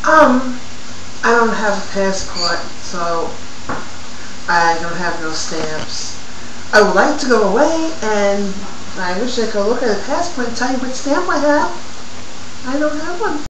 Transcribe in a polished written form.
I don't have a passport, so I don't have no stamps. I would like to go away, and I wish I could look at a passport and tell you what stamp I have. I don't have one.